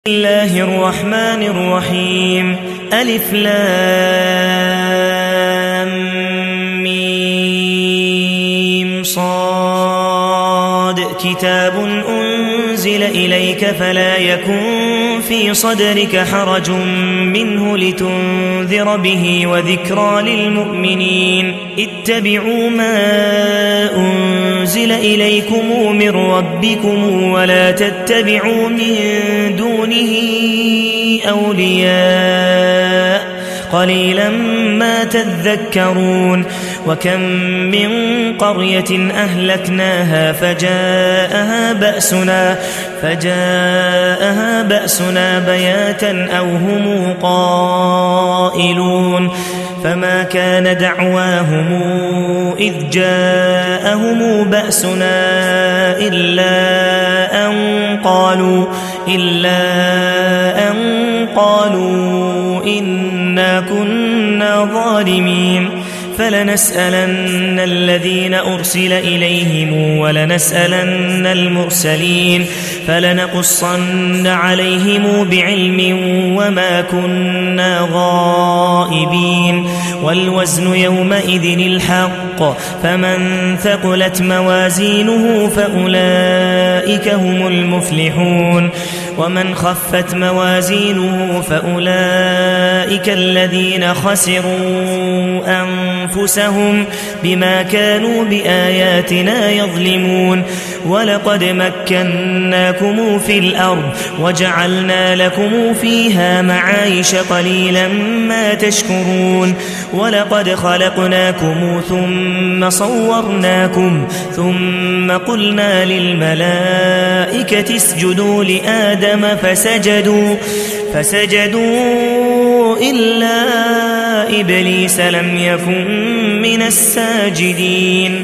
الله الرحمن الرحيم ألف لام ميم صاد كتاب أنزل إليك فلا يكن في صدرك حرج منه لتنذر به وذكرى للمؤمنين اتبعوا ما أنزل إليكم من ربكم ولا تتبعوا من دونه أولياء قليلا ما تذكرون وكم من قرية أهلكناها فجاءها بأسنا بياتا أو هم قائلون فما كان دعواهم إذ جاءهم بأسنا إلا أن قالوا إنا كنا ظالمين فلنسألن الذين أرسل إليهم ولنسألن المرسلين فلنقصن عليهم بعلم وما كنا غائبين والوزن يومئذ الحق فمن ثقلت موازينه فأولئك هم المفلحون ومن خفت موازينه فأولئك الذين خسروا أنفسهم بما كانوا بآياتنا يظلمون ولقد مكناكم في الأرض وجعلنا لكم فيها معايش قليلا ما تشكرون ولقد خلقناكم ثم صورناكم ثم قلنا للملائكة اسجدوا لآدم فسجدوا إلا إبليس لم يكن من الساجدين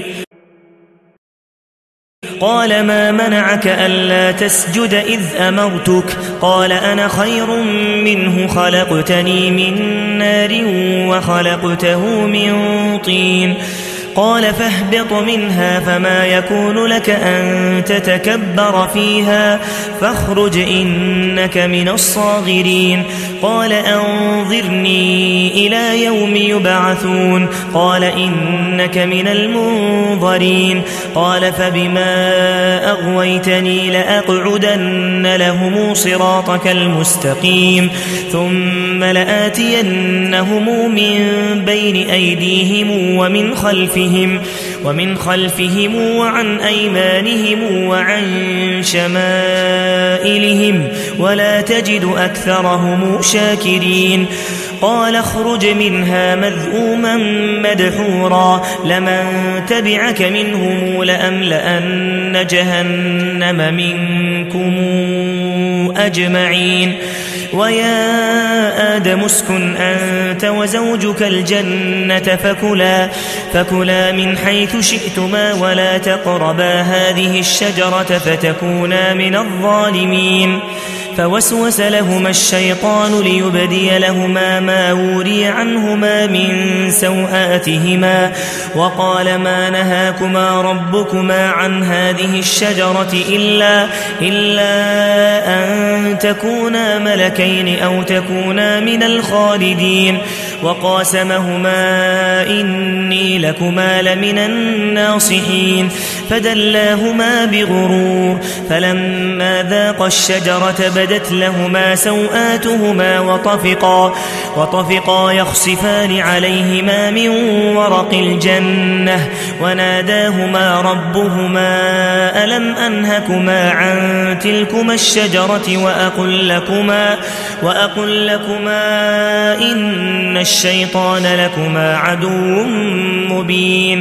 قال ما منعك ألا تسجد إذ أمرتك قال أنا خير منه خلقتني من نار وخلقته من طين قال فاهبط منها فما يكون لك أن تتكبر فيها فاخرج إنك من الصاغرين قال أنظرني إلى يوم يبعثون قال إنك من المنظرين قال فبما أغويتني لأقعدن لهم صراطك المستقيم ثم لآتينهم من بين أيديهم ومن خلفهم وعن أيمانهم وعن شمائلهم ولا تجد أكثرهم شاكرين قال اخرج منها مذءوما مدحورا لمن تبعك منهم لأملأن جهنم منكم أجمعين ويا آدم اسكن أنت وزوجك الجنة فكلا من حيث شئتما ولا تقربا هذه الشجرة فتكونا من الظالمين فوسوس لهما الشيطان ليبدي لهما ما وري عنهما من سوآتهما وقال ما نهاكما ربكما عن هذه الشجرة إلا أن تكونا ملكين أو تكونا من الخالدين وقاسمهما إني لكما لمن الناصحين فدلاهما بغرور فلما ذاقا الشجرة بدت لهما سوآتهما وطفقا يخصفان عليهما من ورق الجنة وناداهما ربهما ألم أنهكما عن تلكما الشجرة وأقل لكما إن الشيطان لكما عدو مبين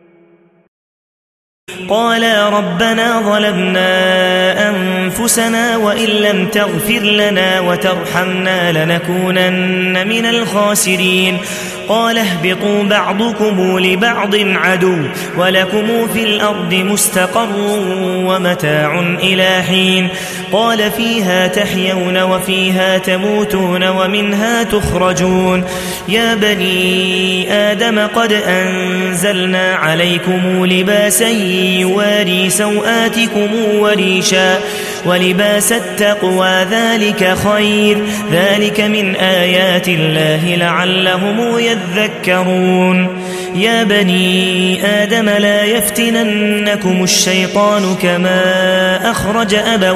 قالا ربنا ظلمنا أنفسنا وإن لم تغفر لنا وترحمنا لنكونن من الخاسرين قال اهبطوا بعضكم لبعض عدو ولكم في الأرض مستقر ومتاع إلى حين قال فيها تحيون وفيها تموتون ومنها تخرجون يا بني آدم قد أنزلنا عليكم لباسا يواري سوآتكم وريشا ولباس التقوى ذلك خير ذلك من آيات الله لعلهم يذكرون يا بني آدم لا يفتننكم الشيطان كما أخرج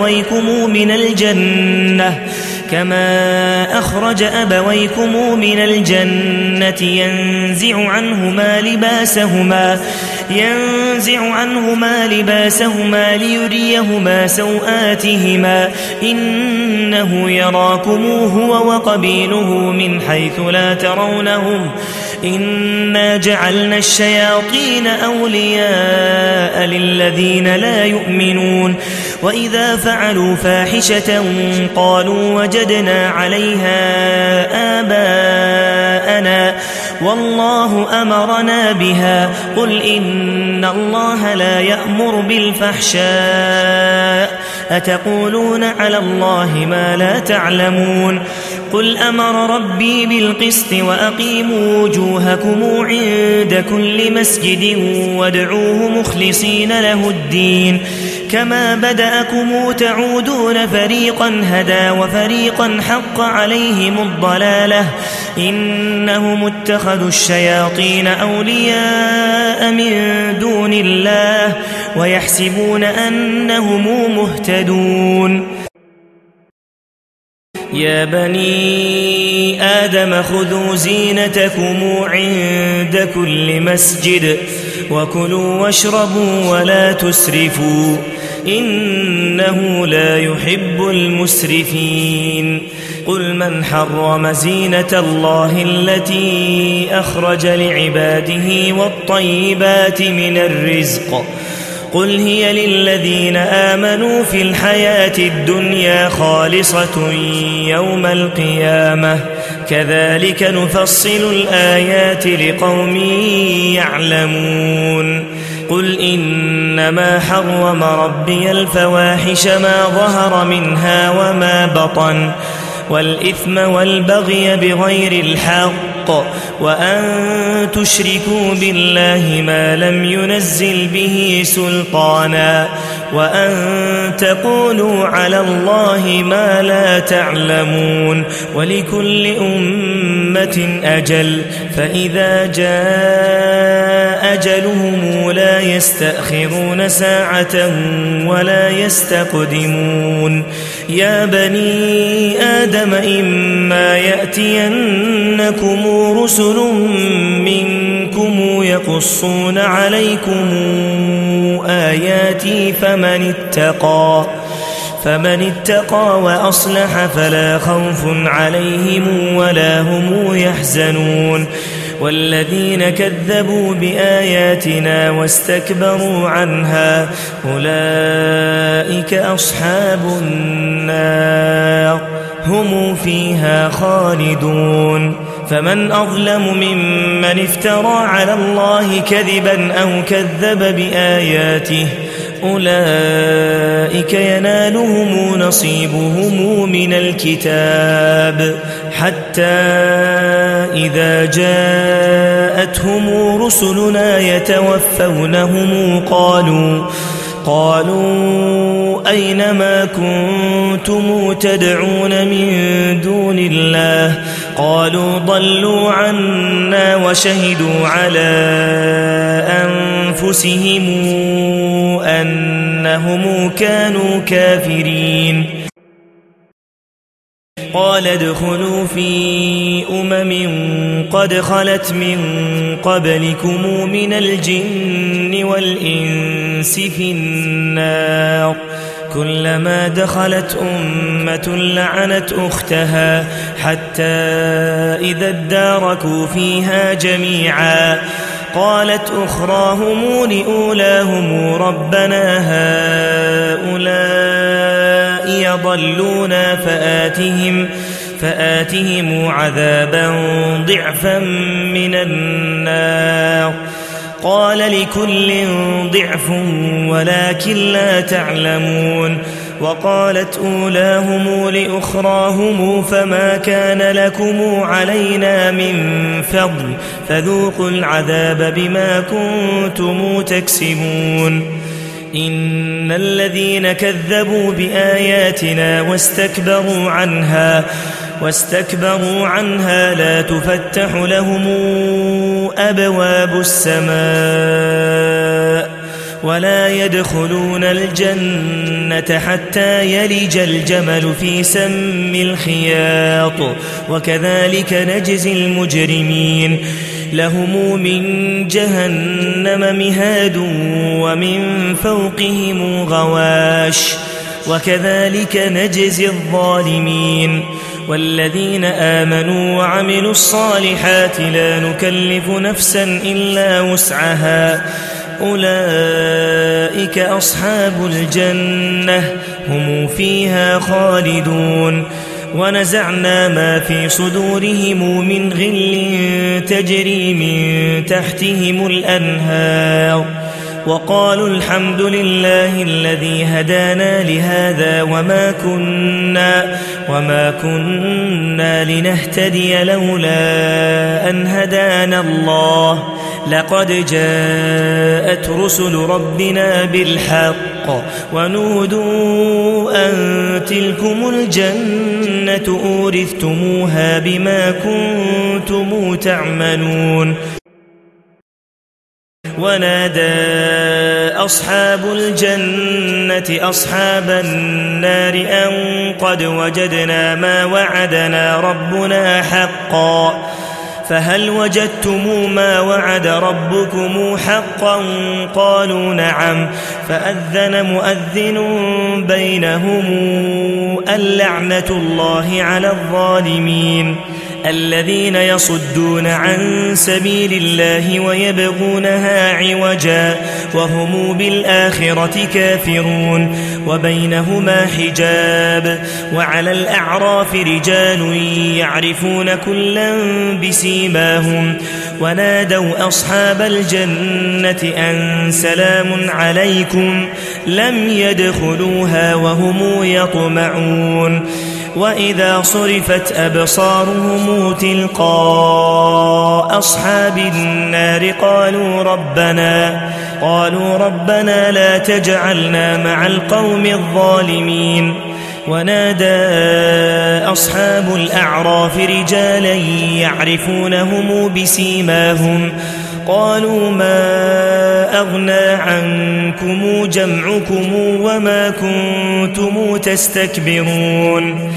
أبويكم من الجنة ينزع عنهما لباسهما ليريهما سوآتهما إنه يراكم هو وقبيله من حيث لا ترونهم إنا جعلنا الشياطين أولياء للذين لا يؤمنون وإذا فعلوا فاحشة قالوا وجدنا عليها آباءنا والله أمرنا بها قل إن الله لا يأمر بالفحشاء أتقولون على الله ما لا تعلمون قل أمر ربي بالقسط وأقيموا وجوهكم عند كل مسجد وادعوه مخلصين له الدين كما بدأكم تعودون فريقا هدى وفريقا حق عليهم الضلالة إنهم اتخذوا الشياطين أولياء من دون الله ويحسبون أنهم مهتدون يا بني آدم خذوا زينتكم عند كل مسجد وكلوا واشربوا ولا تسرفوا إنه لا يحب المسرفين قل من حرم زينة الله التي أخرج لعباده والطيبات من الرزق قل هي للذين آمنوا في الحياة الدنيا خالصة يوم القيامة كذلك نفصل الآيات لقوم يعلمون قل إنما حرم ربي الفواحش ما ظهر منها وما بطن والإثم والبغي بغير الحق وأن تشركوا بالله ما لم ينزل به سلطانا وأن تقولوا على الله ما لا تعلمون ولكل أمة أجل فإذا جاء أجلهم لا يستأخرون ساعة ولا يستقدمون يا بني آدم إما يأتينكم رسل منكم يقصون عليكم آياتي فمن اتقى وأصلح فلا خوف عليهم ولا هم يحزنون والذين كذبوا بآياتنا واستكبروا عنها أولئك أصحاب النار هم فيها خالدون فمن أظلم ممن افترى على الله كذبا أو كذب بآياته أولئك ينالهم نصيبهم من الكتاب حتى إذا جاءتهم رسلنا يتوفونهم قالوا أين ما كنتم تدعون من دون الله قالوا ضلوا عنا وشهدوا على أنفسهم أنهم كانوا كافرين قال ادخلوا في قد خلت من قبلكم من الجن والإنس في النار كلما دخلت أمة لعنت أختها حتى إذا اداركوا فيها جميعا قالت أخراهم لأولاهم ربنا هؤلاء يضلونا فآتهم عذابا ضعفا من النار قال لكل ضعف ولكن لا تعلمون وقالت أولاهم لأخراهم فما كان لكم علينا من فضل فذوقوا العذاب بما كنتم تكسبون إن الذين كذبوا بآياتنا واستكبروا عنها لا تفتح لهم أبواب السماء ولا يدخلون الجنة حتى يلج الجمل في سم الخياط وكذلك نجزي المجرمين لهم من جهنم مهاد ومن فوقهم غواش وكذلك نجزي الظالمين والذين آمنوا وعملوا الصالحات لا نكلف نفسا إلا وسعها أولئك أصحاب الجنة هم فيها خالدون ونزعنا ما في صدورهم من غل تجري من تحتهم الأنهار وقالوا الحمد لله الذي هدانا لهذا وما كنا لنهتدي لولا أن هدانا الله لقد جاءت رسل ربنا بالحق ونودوا أن تلكم الجنة أورثتموها بما كنتم تعملون ونادى أصحاب الجنة أصحاب النار أن قد وجدنا ما وعدنا ربنا حقا فهل وجدتم ما وعد ربكم حقا قالوا نعم فأذن مؤذن بينهم اللعنة الله على الظالمين الذين يصدون عن سبيل الله ويبغونها عوجا وهم بالآخرة كافرون وبينهما حجاب وعلى الأعراف رجال يعرفون كلا بسيماهم ونادوا أصحاب الجنة أن سلام عليكم لم يدخلوها وهم يطمعون وإذا صرفت أبصارهم تلقاء أصحاب النار قالوا ربنا لا تجعلنا مع القوم الظالمين ونادى أصحاب الأعراف رجالا يعرفونهم بسيماهم قالوا ما أغنى عنكم جمعكم وما كنتم تستكبرون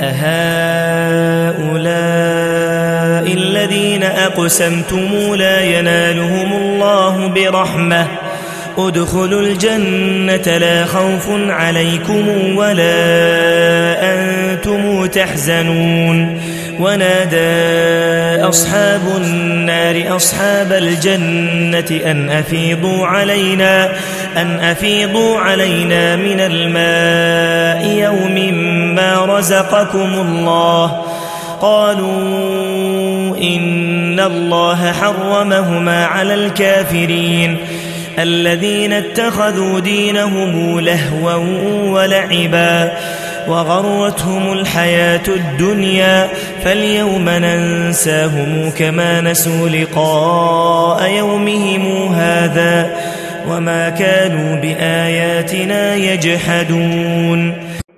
أهؤلاء الذين أقسمتم لا ينالهم الله برحمة ادخلوا الجنة لا خوف عليكم ولا أنتم تحزنون ونادى أصحاب النار أصحاب الجنة أن أفيضوا علينا من الماء يوم ما رزقكم الله قالوا إن الله حرمهما على الكافرين الذين اتخذوا دينهم لهوا ولعبا وغرتهم الحياة الدنيا فاليوم ننساهم كما نسوا لقاء يومهم هذا وما كانوا بآياتنا يجحدون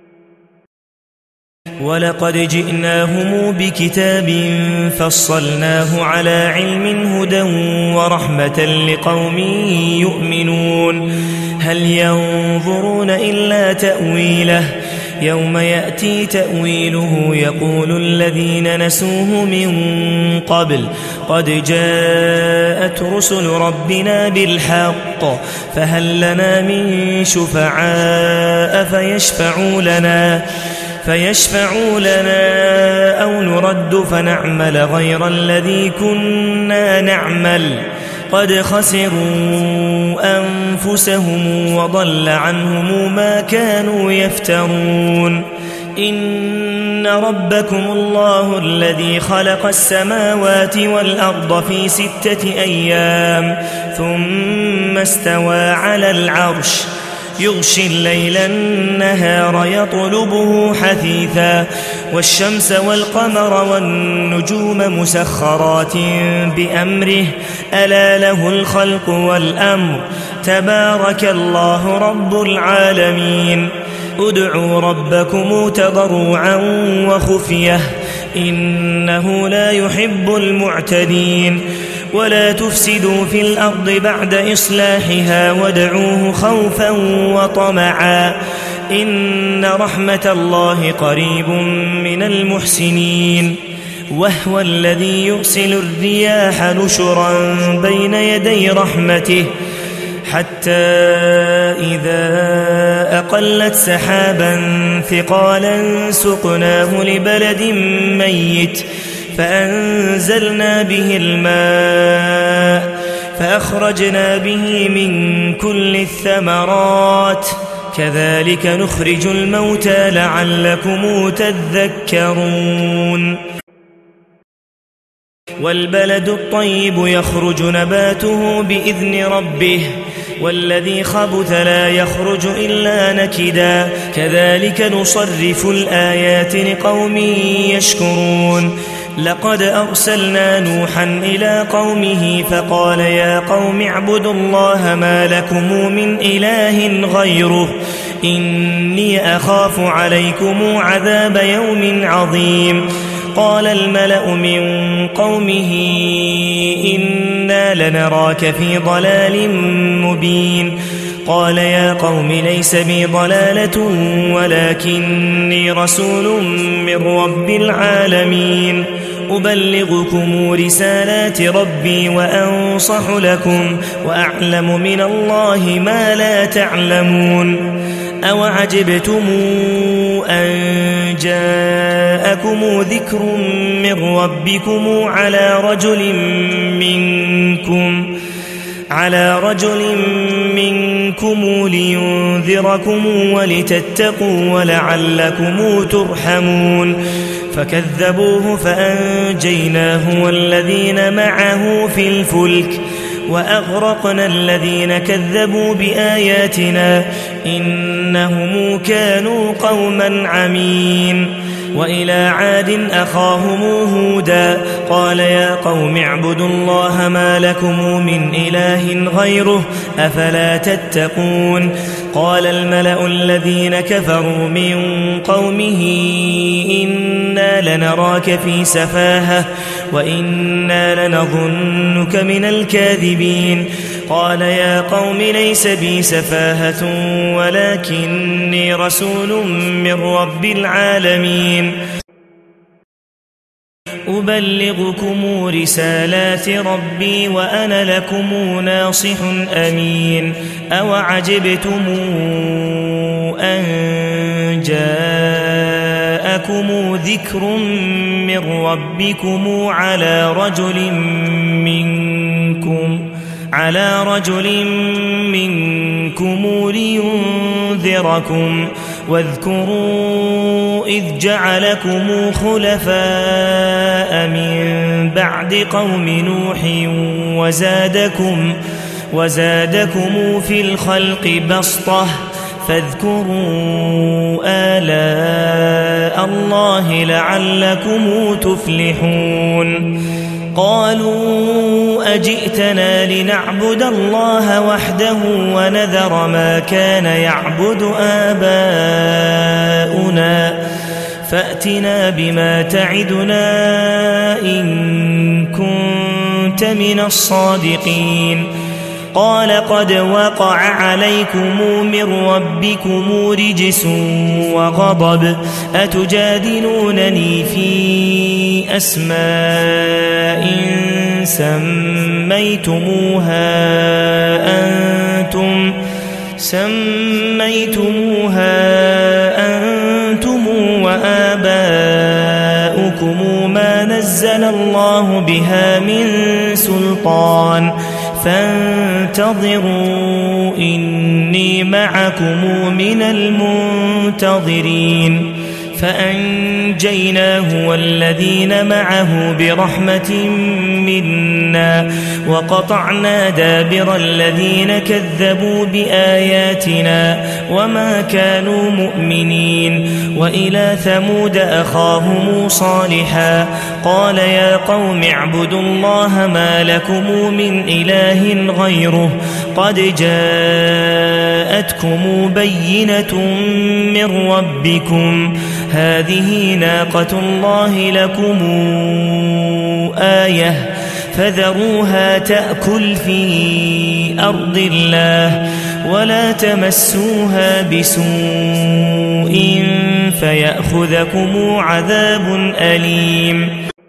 ولقد جئناهم بكتاب فصلناه على علم هدى ورحمة لقوم يؤمنون هل ينظرون إلا تأويله يوم يأتي تأويله يقول الذين نسوه من قبل قد جاءت رسل ربنا بالحق فهل لنا من شفعاء فيشفعوا لنا أو نرد فنعمل غير الذي كنا نعمل قد خسروا أنفسهم وضل عنهم ما كانوا يفترون إن ربكم الله الذي خلق السماوات والأرض في 6 أيام ثم استوى على العرش يغشي الليل النهار يطلبه حثيثا والشمس والقمر والنجوم مسخرات بأمره ألا له الخلق والأمر تبارك الله رب العالمين ادعوا ربكم تضرعا وخفية إنه لا يحب المعتدين ولا تفسدوا في الأرض بعد إصلاحها وادعوه خوفا وطمعا إن رحمة الله قريب من المحسنين وهو الذي يرسل الرياح نشرا بين يدي رحمته حتى إذا أقلت سحابا ثقالا سقناه لبلد ميت فأنزلنا به الماء فأخرجنا به من كل الثمرات كذلك نخرج الموتى لعلكم تذكرون والبلد الطيب يخرج نباته بإذن ربه والذي خبث لا يخرج إلا نكدا كذلك نصرف الآيات لقوم يشكرون لقد أرسلنا نوحا إلى قومه فقال يا قوم اعبدوا الله ما لكم من إله غيره إني أخاف عليكم عذاب يوم عظيم قال الملأ من قومه إنا لنراك في ضلال مبين قال يا قوم ليس بي ضلالة ولكني رسول من رب العالمين أبلغكم رسالات ربي وأنصح لكم وأعلم من الله ما لا تعلمون أوعجبتم أن جاءكم ذكر من ربكم على رجل منكم لينذركم ولتتقوا ولعلكم ترحمون فكذبوه فأنجيناه والذين معه في الفلك وأغرقنا الذين كذبوا بآياتنا إنهم كانوا قوما عمين وإلى عاد أخاهم هودا قال يا قوم اعبدوا الله ما لكم من إله غيره أفلا تتقون قال الملأ الذين كفروا من قومه إنا لنراك في سفاهة وإنا لنظنك من الكاذبين قال يا قوم ليس بي سفاهة ولكني رسول من رب العالمين أبلغكم رسالات ربي وأنا لكم ناصح أمين أوعجبتم أن جاءكم ذكر من ربكم على رجل منكم لينذركم واذكروا إذ جعلكم خلفاء من بعد قوم نوح وزادكم في الخلق بسطة فاذكروا آلاء الله لعلكم تفلحون قالوا أجئتنا لنعبد الله وحده ونذر ما كان يعبد آباؤنا فأتنا بما تعدنا إن كنت من الصادقين قال قد وقع عليكم من ربكم رجس وغضب أتجادلونني في أسماء سميتموها أنتم وآباؤكم ما نزل الله بها من سلطان فانتظروا إني معكم من المنتظرين فأنجيناه والذين معه برحمة منا وقطعنا دابر الذين كذبوا بآياتنا وما كانوا مؤمنين. وإلى ثمود أخاهم صالحا قال يا قوم اعبدوا الله ما لكم من إله غيره قد جاءتكم بينة من ربكم هذه ناقة الله لكم آية فذروها تأكل في أرض الله ولا تمسوها بسوء فيأخذكم عذاب أليم.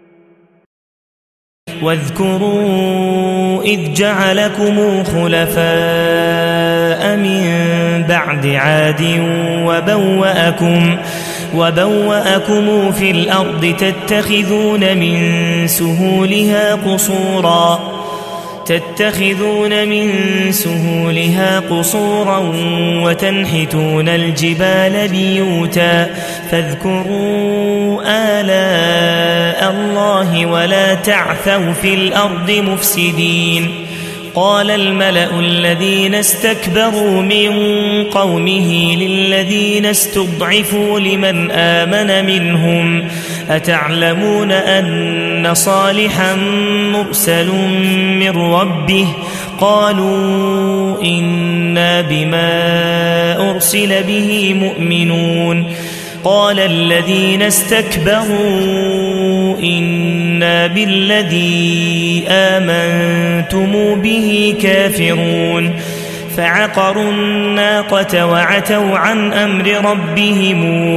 واذكروا إذ جعلكم خلفاء من بعد عاد وبوأكم في الأرض تتخذون من سهولها قصورا وتنحتون الجبال بيوتا فاذكروا آلاء الله ولا تعثوا في الأرض مفسدين. قال الملأ الذين استكبروا من قومه للذين استضعفوا لمن آمن منهم أتعلمون أن صالحا مرسل من ربه قالوا إنا بما أرسل به مؤمنون. قال الذين استكبروا إنا بالذي آمنتم به كافرون. فعقروا الناقة وعتوا عن أمر ربهم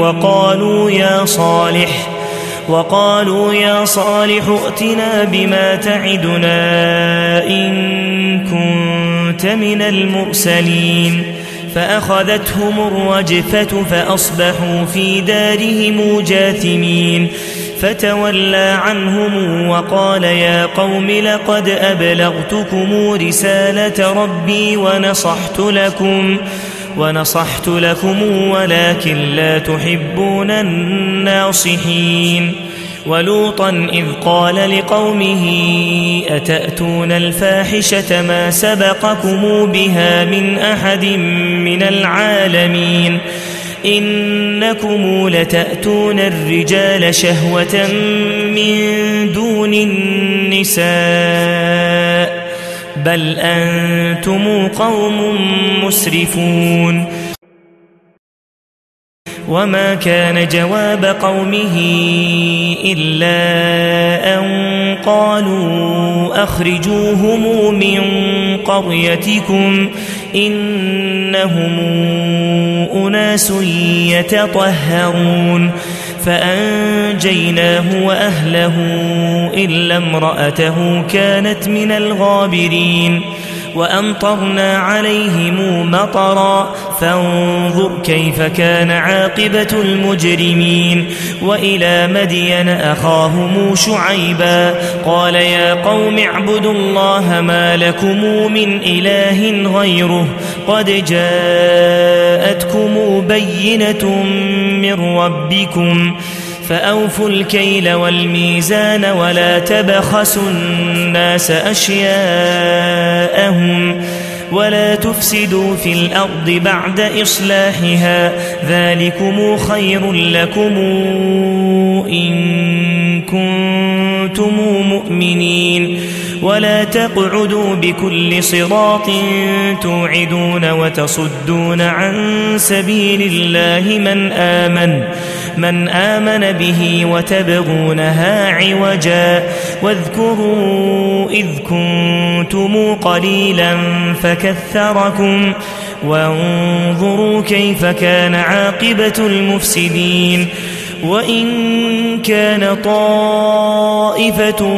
وقالوا يا صالح ائتنا بما تعدنا إن كنت من المرسلين. فأخذتهم الرجفة فأصبحوا في دارهم جاثمين. فتولى عنهم وقال يا قوم لقد أبلغتكم رسالة ربي ونصحت لكم ولكن لا تحبون الناصحين. ولوطا إذ قال لقومه أتأتون الفاحشة ما سبقكم بها من أحد من العالمين إنكم لتأتون الرجال شهوة من دون النساء بل أنتم قوم مسرفون. وما كان جواب قومه إلا أن قالوا أخرجوهم من قريتكم إنهم أناس يتطهرون. فأنجيناه وأهله إلا امرأته كانت من الغابرين. وأمطرنا عليهم مطرا فانظر كيف كان عاقبة المجرمين. وإلى مدين أخاهم شعيبا قال يا قوم اعبدوا الله ما لكم من إله غيره قد جاءتكم بينة من ربكم فأوفوا الكيل والميزان ولا تبخسوا الناس أشياءهم ولا تفسدوا في الأرض بعد إصلاحها ذلكم خير لكم إن كنتم مؤمنين. ولا تقعدوا بكل صراط توعدون وتصدون عن سبيل الله من آمن به وتبغونها عوجا. واذكروا إذ كنتم قليلا فكثركم وانظروا كيف كان عاقبة المفسدين. وإن كان طائفة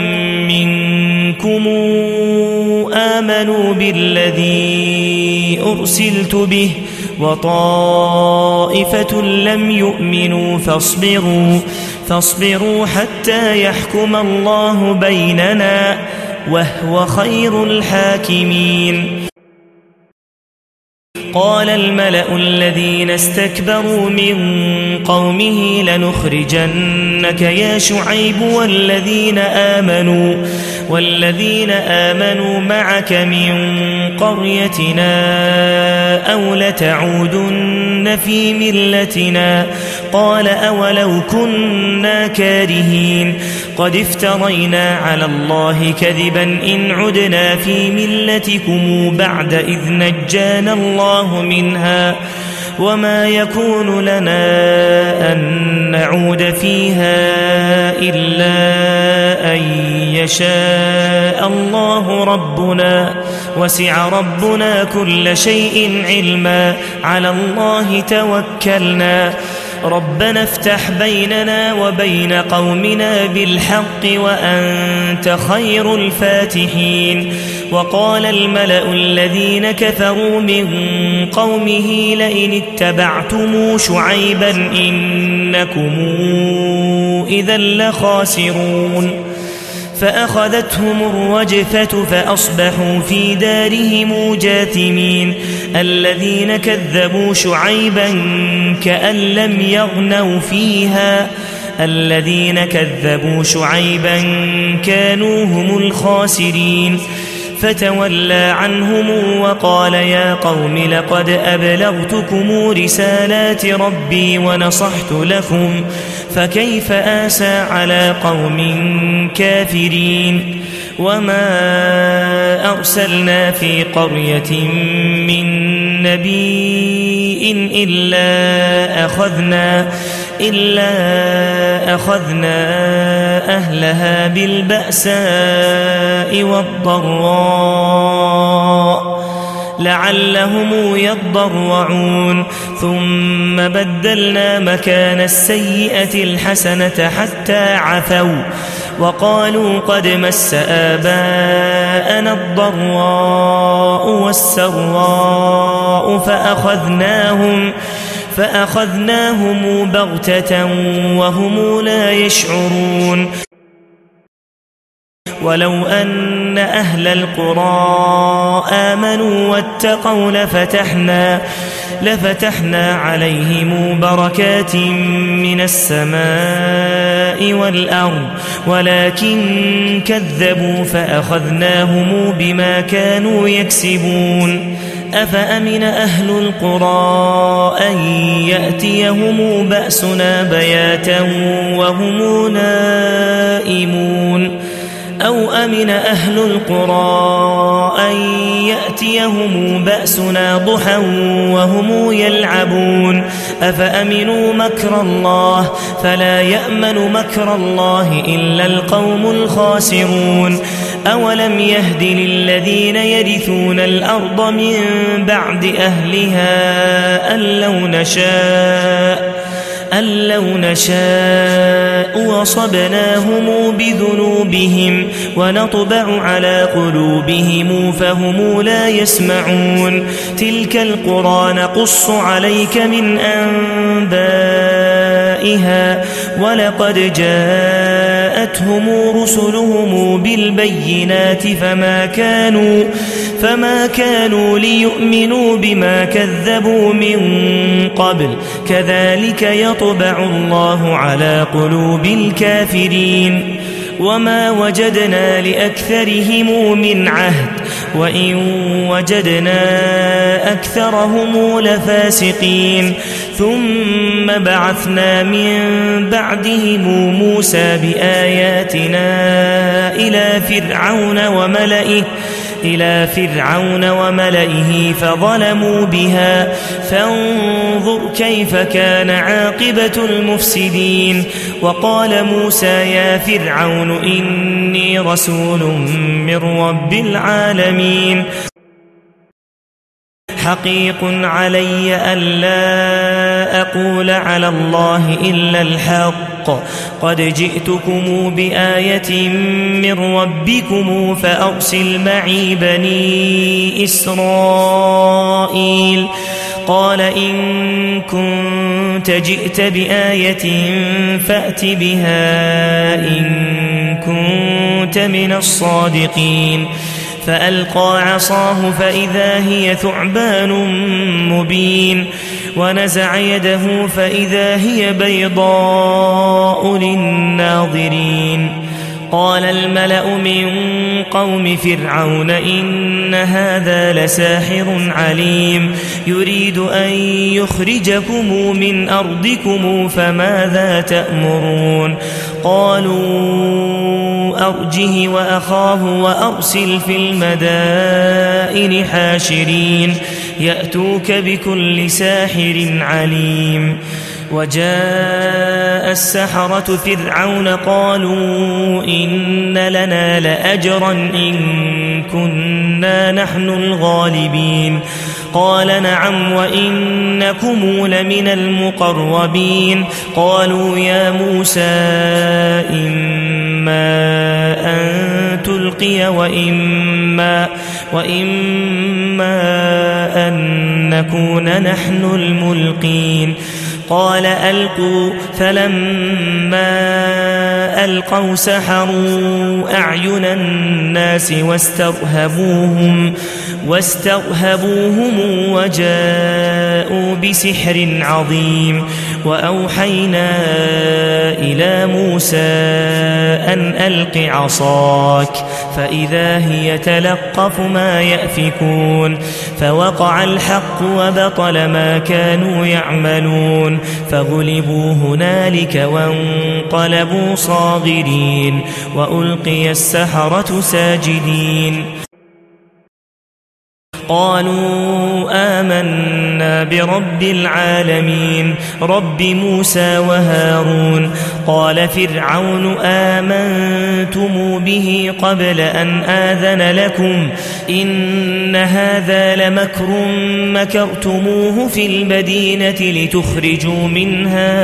منكم آمنوا بالذي أرسلت به وطائفة لم يؤمنوا فاصبروا حتى يحكم الله بيننا وهو خير الحاكمين. قال الملأ الذين استكبروا من قومه لنخرجنك يا شعيب والذين آمنوا معك من قريتنا أو لتعودن في ملتنا قال أولو كنا كارهين قد افترينا على الله كذبا إن عدنا في ملتكم بعد إذ نجانا الله منها وما يكون لنا أن نعود فيها إلا أن يشاء الله ربنا وسع ربنا كل شيء علما على الله توكلنا ربنا افتح بيننا وبين قومنا بالحق وأنت خير الفاتحين وقال الملأ الذين كفروا من قومه لئن اتبعتم شعيبا إنكم إذا لخاسرون فأخذتهم الرجفة فأصبحوا في دارهم جاثمين الذين كذبوا شعيبا كأن لم يغنوا فيها الذين كذبوا شعيبا كانوا هم الخاسرين فتولى عنهم وقال يا قوم لقد أبلغتكم رسالات ربي ونصحت لكم فكيف آسى على قوم كافرين وما أرسلنا في قرية من نبي إلا أخذنا أهلها بالبأساء والضراء لعلهم يضرعون ثم بدلنا مكان السيئة الحسنة حتى عفوا وقالوا قد مس آباءنا الضراء والسراء فأخذناهم بغتة وهم لا يشعرون ولو أن أهل القرى آمنوا واتقوا لفتحنا عليهم بركات من السماء والأرض ولكن كذبوا فأخذناهم بما كانوا يكسبون أفأمن أهل القرى أن يأتيهم بأسنا بياتا وهم نائمون أو أمن أهل القرى أن يأتيهم بأسنا ضحى وهم يلعبون أفأمنوا مكر الله فلا يأمن مكر الله إلا القوم الخاسرون أولم يهد للذين يرثون الأرض من بعد أهلها أن لو نشاء وصبناهم بذنوبهم ونطبع على قلوبهم فهم لا يسمعون تلك القرى نقص عليك من أنبائها ولقد جاءتهم رسلهم بالبينات فما كانوا ليؤمنوا بما كذبوا من قبل كذلك يطبع الله على قلوب الكافرين وما وجدنا لأكثرهم من عهد وإن وجدنا أكثرهم لفاسقين ثم بعثنا من بعدهم موسى بآياتنا إلى فرعون وملئه فظلموا بها فانظر كيف كان عاقبة المفسدين وقال موسى يا فرعون إني رسول من رب العالمين حقيق علي ألا أقول على الله إلا الحق قد جئتكم بآية من ربكم فأرسل معي بني إسرائيل قال إن كنت جئت بآية فأت بها إن كنت من الصادقين فألقى عصاه فإذا هي ثعبان مبين ونزع يده فإذا هي بيضاء للناظرين قال الملأ من قوم فرعون إن هذا لساحر عليم يريد أن يخرجكم من أرضكم فماذا تأمرون قالوا أرجه وأخاه وأرسل في المدائن حاشرين يأتوك بكل ساحر عليم وجاء السحرة فرعون قالوا إن لنا لأجرا إن كنا نحن الغالبين قال نعم وإنكم لمن المقربين قالوا يا موسى إما أن تلقي وإما أن نكون نحن الملقين قال ألقوا فلما ألقوا سحروا أعين الناس واسترهبوهم وجاءوا بسحر عظيم وأوحينا إلى موسى أن ألق عصاك فإذا هي تلقف ما يأفكون فوقع الحق وبطل ما كانوا يعملون فغلبوا هنالك وانقلبوا صاغرين وألقي السحرة ساجدين قالوا آمنا برب العالمين رب موسى وهارون قال فرعون آمنتم به قبل أن آذن لكم إن هذا لمكر مكرتموه في المدينة لتخرجوا منها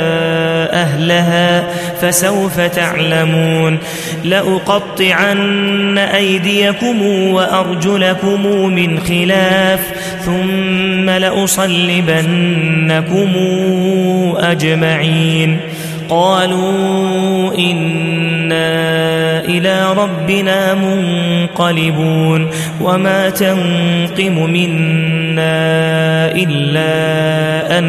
أهلها فسوف تعلمون لأقطعن أيديكم وأرجلكم من خلاف ثم لأصلبنكم أجمعين قالوا إنا إلى ربنا منقلبون وما تنقم منا إلا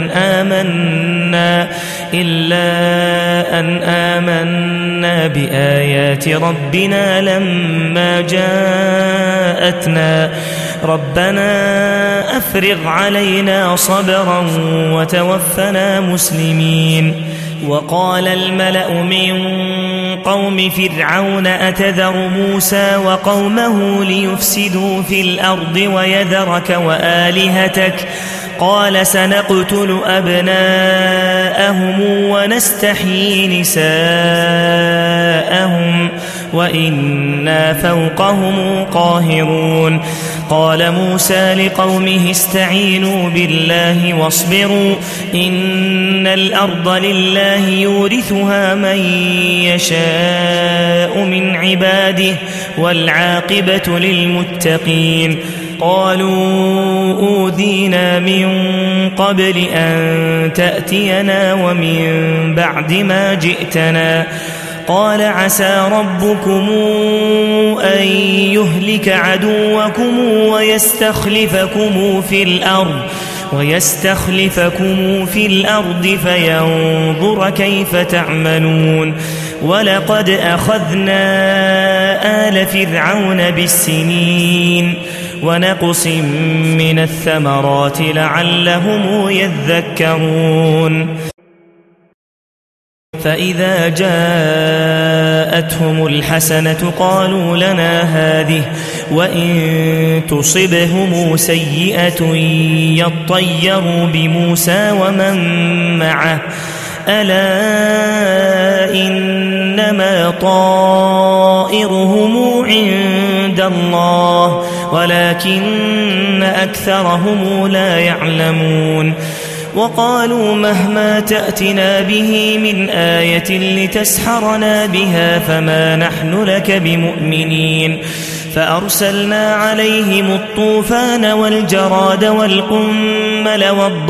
أن آمنا بآيات ربنا لما جاءتنا ربنا أفرغ علينا صبرا وتوفنا مسلمين وقال الملأ من قوم فرعون أتذر موسى وقومه ليفسدوا في الأرض ويذرك وآلهتك قال سنقتل أبناءهم ونستحيي نساءهم وإنا فوقهم قاهرون قال موسى لقومه استعينوا بالله واصبروا إن الأرض لله يورثها من يشاء من عباده والعاقبة للمتقين قالوا أوذينا من قبل أن تأتينا ومن بعد ما جئتنا قال عسى ربكم أن يهلك عدوكم ويستخلفكم في الأرض فينظر كيف تعملون ولقد أخذنا آل فرعون بالسنين ونقص من الثمرات لعلهم يذكرون فإذا جاءتهم الحسنة قالوا لنا هذه وإن تصبهم سيئة يطيروا بموسى ومن معه ألا إنما طائرهم عند الله ولكن أكثرهم لا يعلمون وقالوا مهما تأتنا به من آية لتسحرنا بها فما نحن لك بمؤمنين فأرسلنا عليهم الطوفان والجراد والقمل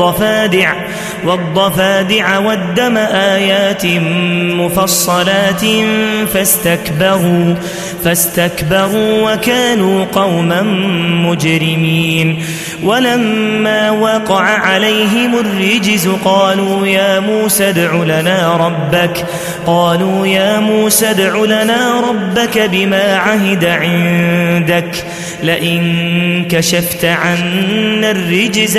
والضفادع والدم آيات مفصلات فاستكبروا وكانوا قوما مجرمين. ولما وقع عليهم الرجز قالوا يا موسى ادع لنا ربك بما عهد عندك لئن كشفت عنا الرجز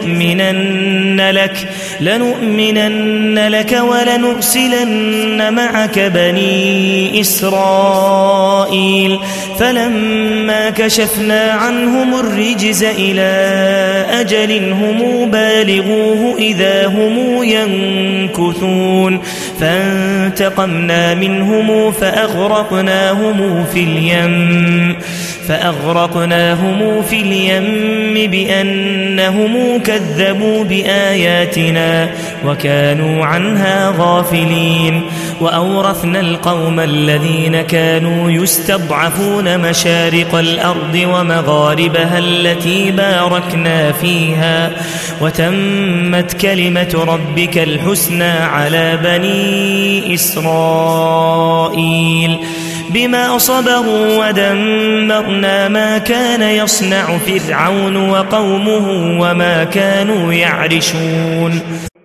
لنؤمنن لك ولنرسلن معك بني إسرائيل. فلما كشفنا عنهم الرجز إلى أجل هم بالغوه إذا هم ينكثون فانتقمنا منهم فأغرقناهم في اليم بأنهم كذبوا بآياتنا وكانوا عنها غافلين. وأورثنا القوم الذين كانوا يستضعفون مشارق الأرض ومغاربها التي باركنا فيها وتمت كلمة ربك الحسنى على بني إسرائيل بما صبروا ودمرنا ما كان يصنع فرعون وقومه وما كانوا يعرشون.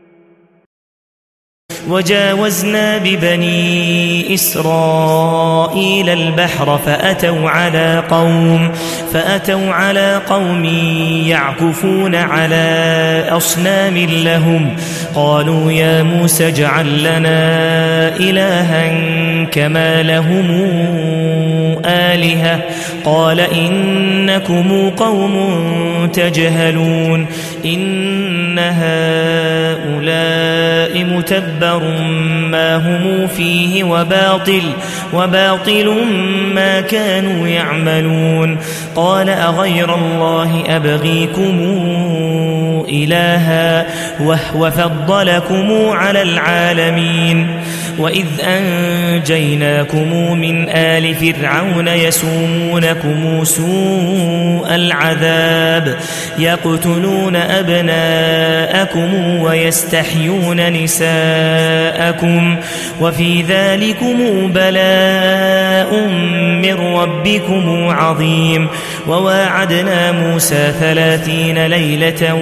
وجاوزنا ببني إسرائيل البحر فأتوا على قوم يعكفون على أصنام لهم قالوا يا موسى اجعل لنا إلها كما لهم آلهة قال إنكم قوم تجهلون إن هؤلاء متبر ما هم فيه وباطل ما كانوا يعملون. قال أغير الله أبغيكم إلها وهو فضلكم على العالمين. وإذ أنجيناكم من آل فرعون يسومونكم سوء العذاب يقتلون أبناءكم ويستحيون نساءكم وفي ذلكم بلاء من ربكم عظيم. وواعدنا موسى 30 ليلة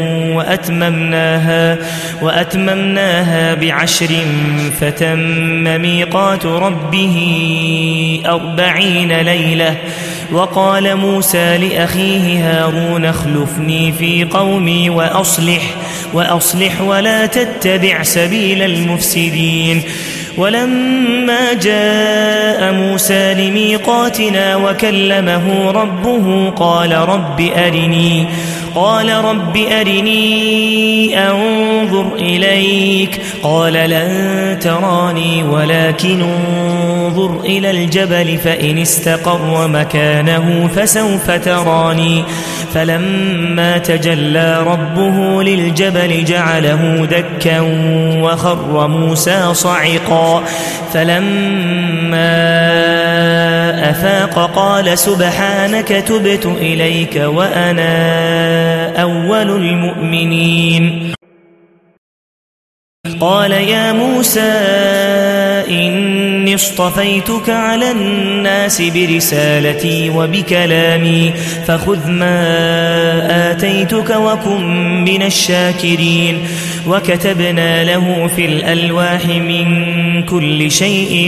وأتممناها ب10 فتم ميقات ربه 40 ليلة. وقال موسى لأخيه هارون اخلفني في قومي وأصلح ولا تتبع سبيل المفسدين. ولما جاء موسى لميقاتنا وكلمه ربه قال رب أرني أنظر إليك قال لن تراني ولكن انظر إلى الجبل فإن استقر مكانه فسوف تراني. فلما تجلى ربه للجبل جعله دكا وخر موسى صعقا. فلما أفاق قال سبحانك تبت إليك وأنا أول المؤمنين. قال يا موسى إني اصطفيتك على الناس برسالتي وبكلامي فخذ ما آتيتك وكن من الشاكرين. وكتبنا له في الألواح من كل شيء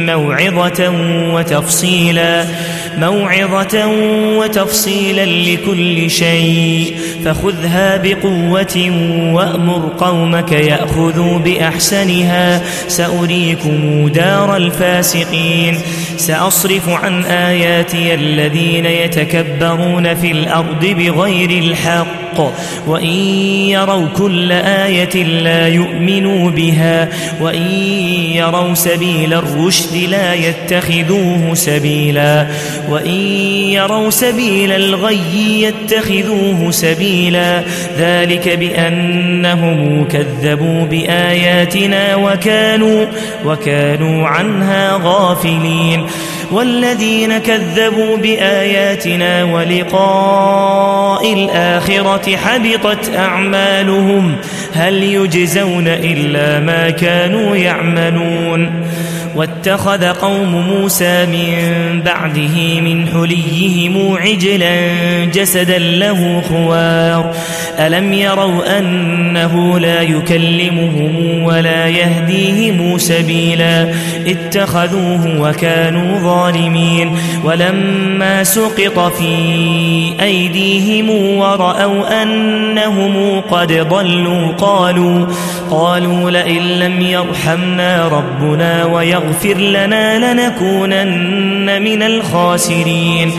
موعظة وتفصيلا لكل شيء فخذها بقوة وأمر قومك يأخذوا بأحسنها سأريكم دار الفاسقين. سأصرف عن آياتي الذين يتكبرون في الأرض بغير الحق وإن يروا كل آية لا يؤمنوا بها وإن يروا سبيل الرشد لا يتخذوه سبيلا وإن يروا سبيل الغي يتخذوه سبيلا. ذلك بأنهم كذبوا بآياتنا وكانوا عنها غافلين. والذين كذبوا بآياتنا ولقاء الآخرة حبطت أعمالهم هل يجزون إلا ما كانوا يعملون واتخذ قوم موسى من بعده من حليهم عجلا جسدا له خوار ألم يروا أنه لا يكلمهم ولا يهديهم سبيلا اتخذوه وكانوا ظالمين ولما سقط في أيديهم ورأوا أنهم قد ضلوا قالوا لئن لم يرحمنا ربنا ويغفر لنا لنكونن من الخاسرين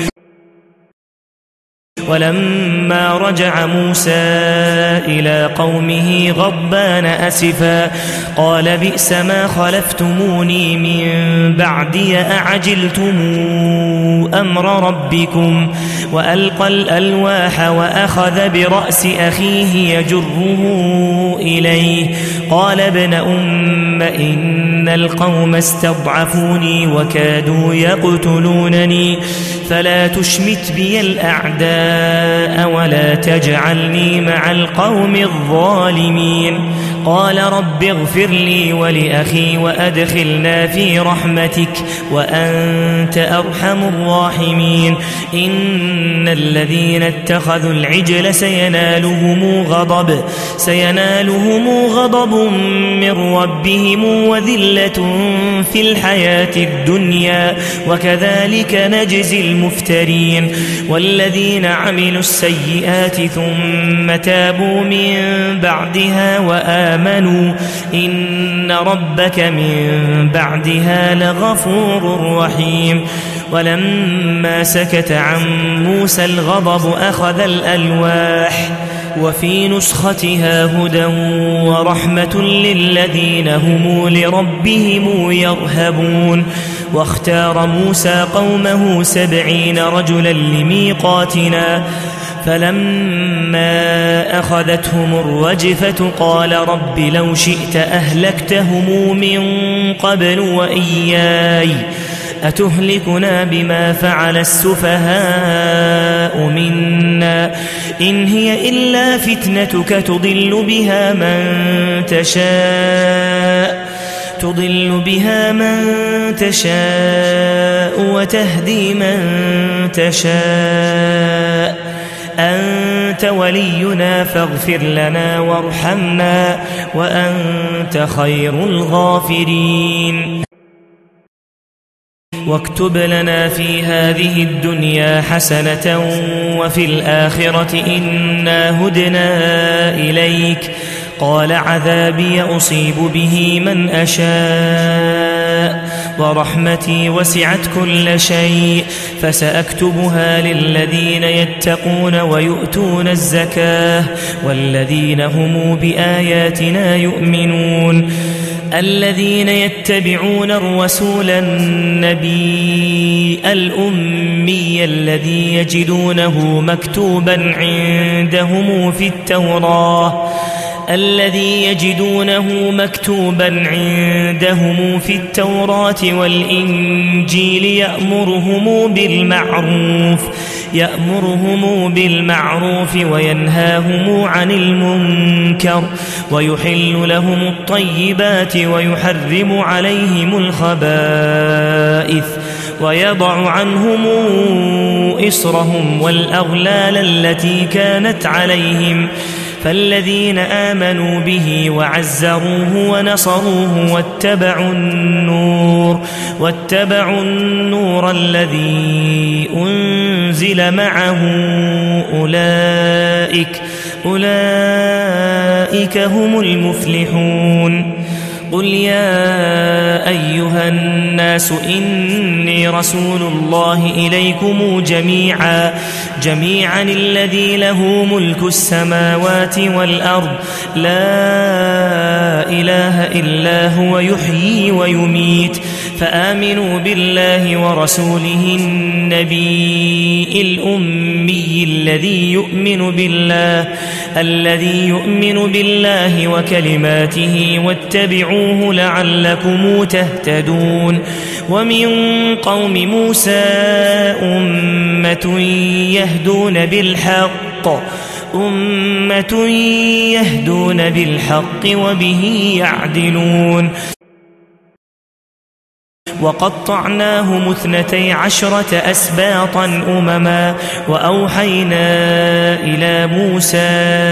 ولما رجع موسى إلى قومه غضبان أسفا قال بئس ما خلفتموني من بعدي أعجلتم أمر ربكم وألقى الألواح وأخذ برأس أخيه يجره إليه قال ابن أم إن القوم استضعفوني وكادوا يقتلونني فلا تشمت بي الأعداء ولا تجعلني مع القوم الظالمين قال رب اغفر لي ولأخي وأدخلنا في رحمتك وأنت أرحم الراحمين الذين اتخذوا العجل سينالهم غضب من ربهم وذلة في الحياة الدنيا وكذلك نجزي المفترين والذين عملوا السيئات ثم تابوا من بعدها وآمنوا إن ربك من بعدها لغفور رحيم ولما سكت عن موسى الغضب أخذ الألواح وفي نسختها هدى ورحمة للذين هم لربهم يرهبون واختار موسى قومه 70 رجلا لميقاتنا فلما أخذتهم الرجفة قال رب لو شئت أهلكتهم من قبل وإياي أتهلكنا بما فعل السفهاء منا إن هي إلا فتنتك تضل بها من تشاء وتهدي من تشاء أنت ولينا فاغفر لنا وارحمنا وأنت خير الغافرين واكتب لنا في هذه الدنيا حسنة وفي الآخرة إنا هدنا إليك قال عذابي أصيب به من أشاء ورحمتي وسعت كل شيء فسأكتبها للذين يتقون ويؤتون الزكاة والذين هم بآياتنا يؤمنون الذين يتبعون الرسول النبي الأمي الذي يجدونه مكتوبا عندهم في التوراة والإنجيل يأمرهم بالمعروف وينهاهم عن المنكر ويحل لهم الطيبات ويحرم عليهم الخبائث ويضع عنهم إصرهم والأغلال التي كانت عليهم فالذين آمنوا به وعزروه ونصروه واتبعوا النور الذي أنزل معه أولئك هم المفلحون قل يا أيها الناس إني رسول الله إليكم جميعا الذي له ملك السماوات والأرض لا إله إلا هو يحيي ويميت فآمنوا بالله ورسوله النبي الأمي الذي يؤمن بالله وكلماته واتبعوه لعلكم تهتدون. ومن قوم موسى أمة يهدون بالحق وبه يعدلون. وقطعناهم 12 أسباطا أمما وأوحينا إلى موسى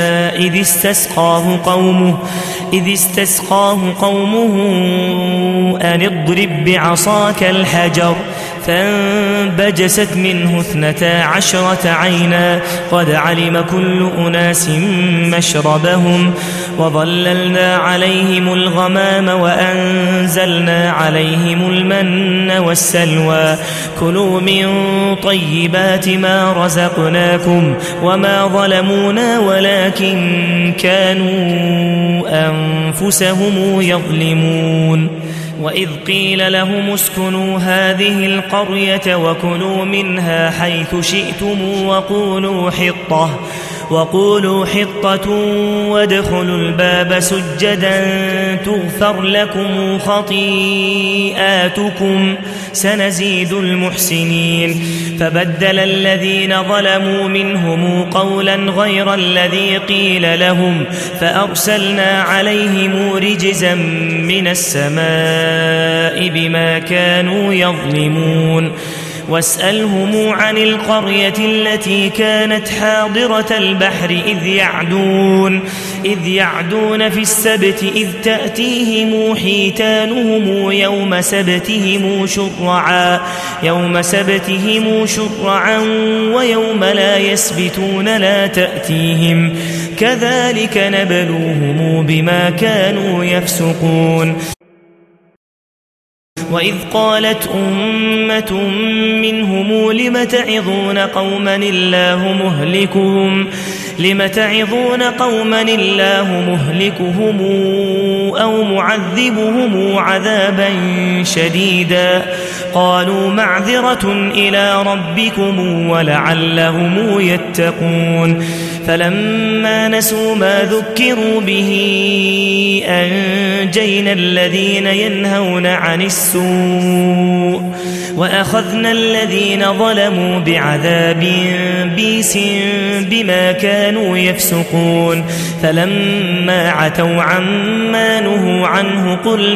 إذ استسقاه قومه أن اضرب بعصاك الحجر فانبجست منه 12 عينا قد علم كل أناس مشربهم وظللنا عليهم الغمام وأنزلنا عليهم المن والسلوى كلوا من طيبات ما رزقناكم وما ظلمونا ولكن كانوا أنفسهم يظلمون. وإذ قيل لهم اسكنوا هذه القرية وكلوا منها حيث شئتم وقولوا حطة وادخلوا الباب سجدا تغفر لكم خطيئاتكم سنزيد المحسنين. فبدل الذين ظلموا منهم قولا غير الذي قيل لهم فأرسلنا عليهم رجزا من السماء بما كانوا يظلمون. واسألهم عن القرية التي كانت حاضرة البحر إذ يعدون في السبت إذ تأتيهم حيتانهم يوم سبتهم شرعا ويوم لا يسبتون لا تأتيهم كذلك نبلوهم بما كانوا يفسقون. وإذ قالت أمة منهم لم تعظون قوما الله مهلكهم أو معذبهم عذابا شديدا قالوا معذرة إلى ربكم ولعلهم يتقون. فلما نسوا ما ذكروا به أنجينا الذين ينهون عن السوء وأخذنا الذين ظلموا بعذاب بئيس بما كانوا يفسقون. فلما عتوا عما نهوا عنه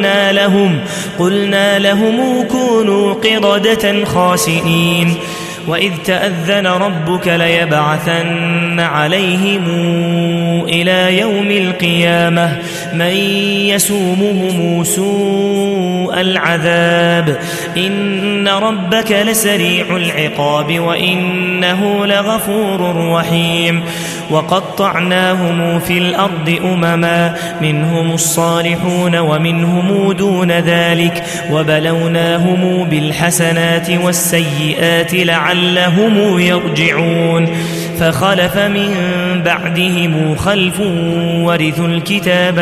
قلنا لهم كونوا قردة خاسئين. وإذ تأذن ربك ليبعثن عليهم إلى يوم القيامة من يسومهم سوء العذاب إن ربك لسريع العقاب وإنه لغفور رحيم. وقطعناهم في الأرض أمما منهم الصالحون ومنهم دون ذلك وبلوناهم بالحسنات والسيئات لعلهم يرجعون. فخلف من بعدهم خلف ورثوا الكتاب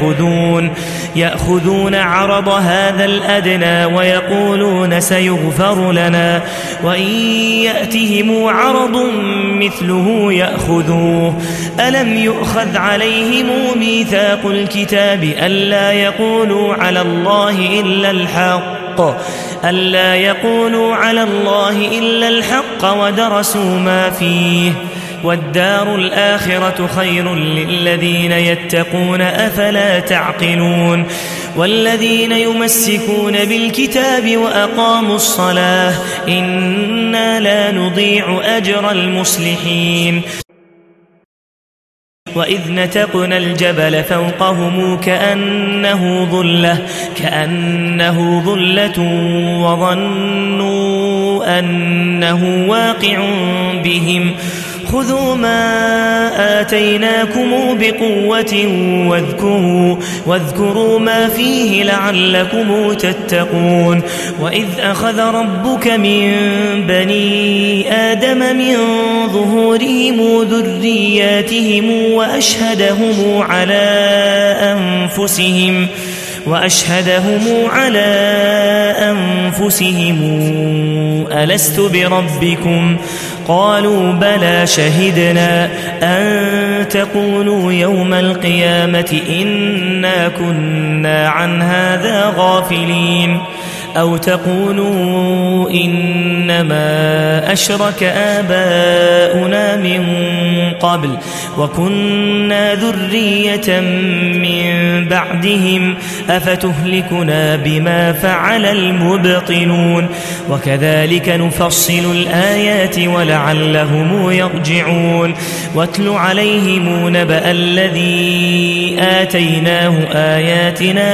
يأخذون عرض هذا الأدنى ويقولون سيغفر لنا وإن يأتهم عرض مثله يأخذوه. ألم يؤخذ عليهم ميثاق الكتاب ألا يقولوا على الله إلا الحق ودرسوا ما فيه والدار الآخرة خير للذين يتقون أفلا تعقلون. والذين يمسكون بالكتاب وأقاموا الصلاة إنا لا نضيع أجر المصلحين. وإذ نتقنا الجبل فوقهم كأنه ظلة وظنوا أنه واقع بهم خذوا ما آتيناكم بقوة واذكروا ما فيه لعلكم تتقون. وإذ أخذ ربك من بني آدم من ظهورهم ذرياتهم وأشهدهم على وأشهدهم على أنفسهم ألست بربكم قالوا بلى شهدنا أن تقولوا يوم القيامة إنا كنا عن هذا غافلين أو تقولوا إنما أشرك آباؤنا من قبل وكنا ذرية من بعدهم أفتهلكنا بما فعل المبطلون وكذلك نفصل الآيات ولعلهم يرجعون واتل عليهم نبأ الذي آتيناه آياتنا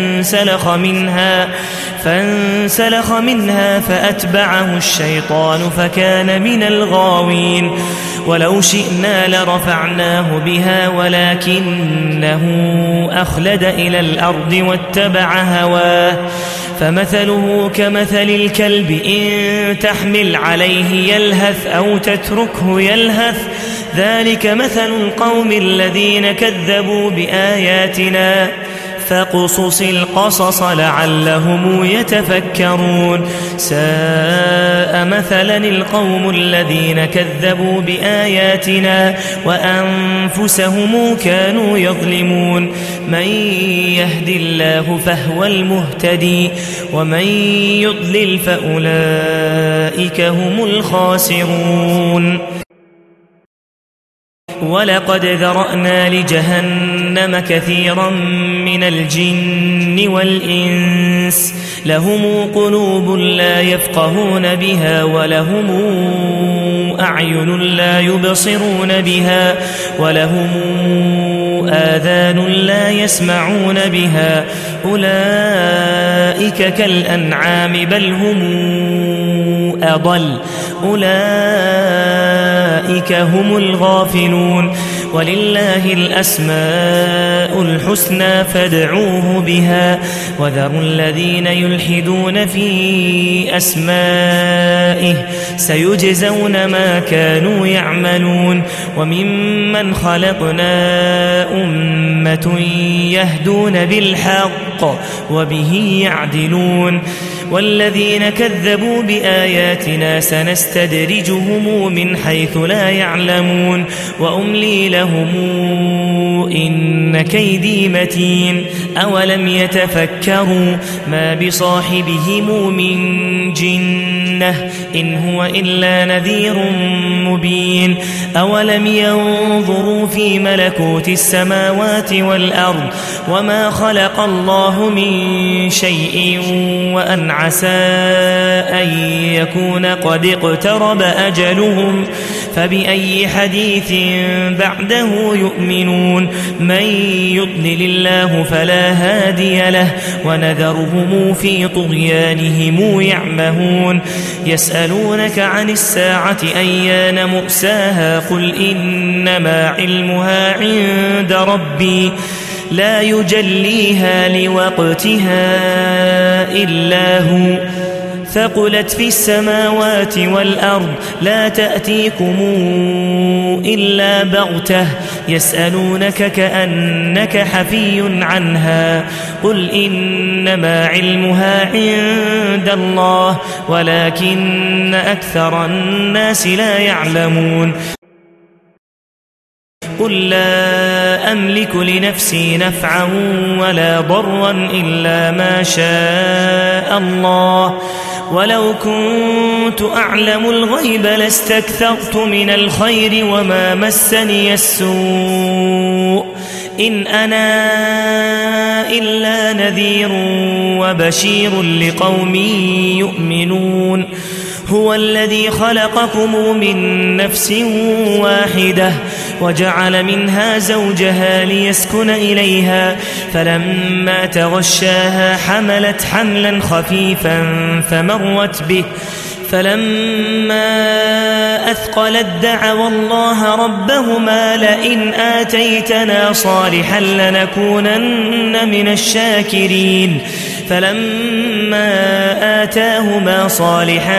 فانسلخ منها فأتبعه الشيطان فكان من الغاوين ولو شئنا لرفعناه بها ولكنه أخلد إلى الأرض واتبع هواه فمثله كمثل الكلب إن تحمل عليه يلهث أو تتركه يلهث ذلك مثل القوم الذين كذبوا بآياتنا فاقصص القصص لعلهم يتفكرون ساء مثلا القوم الذين كذبوا بآياتنا وأنفسهم كانوا يظلمون من يهد الله فهو المهتدي ومن يضلل فأولئك هم الخاسرون ولقد ذرأنا لجهنم كثيرا من الجن والإنس لهم قلوب لا يفقهون بها ولهم أعين لا يبصرون بها ولهم آذان لا يسمعون بها أولئك كالأنعام بل هم أضل أولئك هم الغافلون ولله الأسماء الحسنى فادعوه بها وذروا الذين يلحدون في أسمائه سيجزون ما كانوا يعملون وممن خلقنا أمة يهدون بالحق وبه يعدلون والذين كذبوا بآياتنا سنستدرجهم من حيث لا يعلمون وأملي لهم إن كيدي متين أولم يتفكروا ما بصاحبهم من جنة إن هو إلا نذير مبين أولم ينظروا في ملكوت السماوات والأرض وما خلق الله من شيء وأن عسى أن يكون قد اقترب أجلهم فبأي حديث بعده يؤمنون من يضلل الله فلا هادي له ونذرهم في طغيانهم يعمهون يسألونك عن الساعة أيان مرساها قل إنما علمها عند ربي لا يجليها لوقتها إلا هو ثقلت في السماوات والأرض لا تأتيكم إلا بغتة يسألونك كأنك حفي عنها قل إنما علمها عند الله ولكن أكثر الناس لا يعلمون قل لا أملك لنفسي نفعا ولا ضرا إلا ما شاء الله ولو كنت أعلم الغيب لاستكثرت من الخير وما مسني السوء إن أنا إلا نذير وبشير لقوم يؤمنون هو الذي خلقكم من نفس واحدة وجعل منها زوجها ليسكن إليها فلما تغشاها حملت حملا خفيفا فمرت به فلما أثقلت دعوا الله ربهما لئن آتيتنا صالحا لنكونن من الشاكرين فلما آتاهما صالحا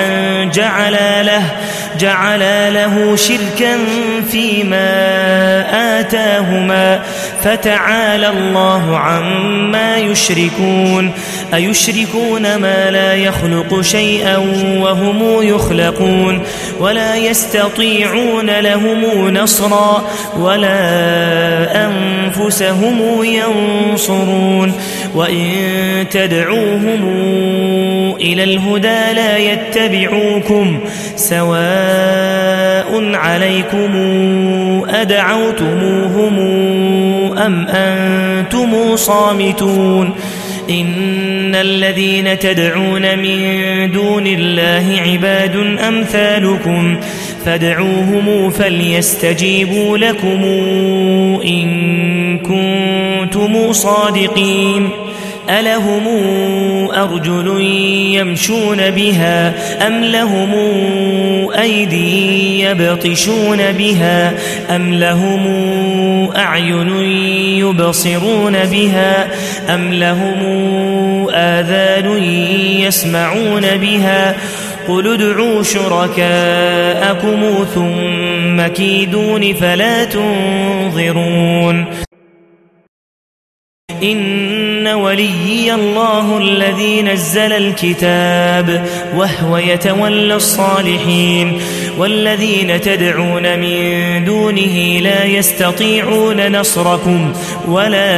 جعلا له شركا فيما آتاهما فتعالى الله عما يشركون أيشركون ما لا يخلق شيئا وهم يخلقون ولا يستطيعون لهم نصرا ولا أنفسهم ينصرون وإن تدعوهم إلى الهدى لا يتبعوكم سواء عليكم أدعوتموهم أم أنتم صامتون إن الذين تدعون من دون الله عباد أمثالكم فادعوهم فليستجيبوا لكم إن كنتم صادقين ألهم أرجل يمشون بها أم لهم أيدي يبطشون بها أم لهم أعين يبصرون بها أم لهم آذان يسمعون بها قل ادعوا شركاءكم ثم كيدون فلا تنظرون إن وليي الله الذي نزل الكتاب وهو يتولى الصالحين والذين تدعون من دونه لا يستطيعون نصركم ولا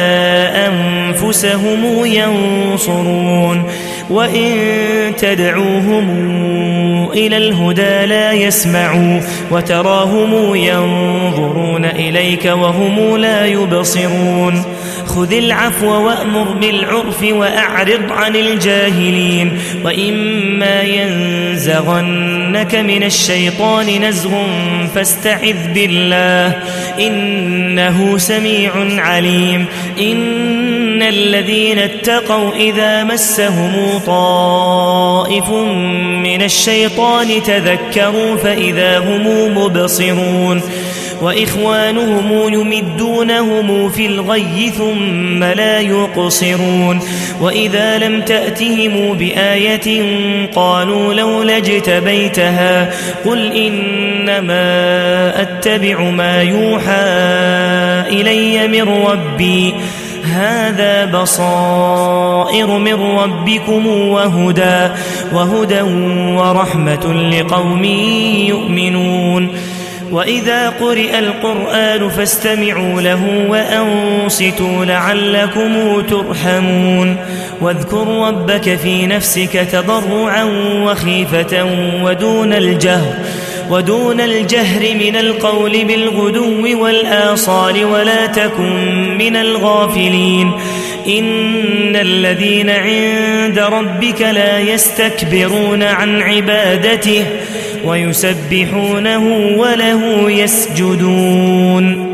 أنفسهم ينصرون وإن تدعوهم إلى الهدى لا يسمعوا وتراهم ينظرون إليك وهم لا يبصرون خذ العفو وأمر بالعرف وأعرض عن الجاهلين وإما ينزغنك من الشيطان نزغ فاستعذ بالله إنه سميع عليم إن الذين اتقوا إذا مسهم طائف من الشيطان تذكروا فإذا هم مبصرون وإخوانهم يمدونهم في الغي ثم لا يقصرون وإذا لم تأتهم بآية قالوا لولا اجتبيتها قل إنما أتبع ما يوحى إلي من ربي هذا بصائر من ربكم وهدى ورحمة لقوم يؤمنون وإذا قرئ القرآن فاستمعوا له وأنصتوا لعلكم ترحمون واذكر ربك في نفسك تضرعا وخيفة ودون الجهر من القول بالغدو والآصال ولا تكن من الغافلين إن الذين عند ربك لا يستكبرون عن عبادته ويسبحونه وله يسجدون